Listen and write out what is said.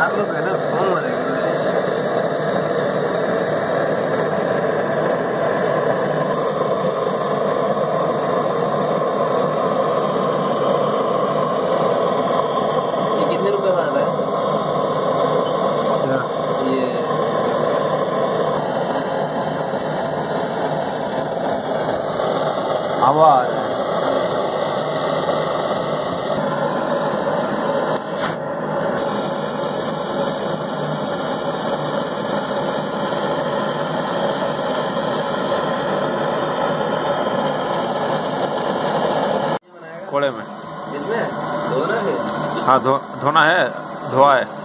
4 लोग है ना, कौन मरेगा? ये कितने रुपए वाला है? ये आवाज कोड़े में इसमें धोना है? हाँ धोना है, धोआ है।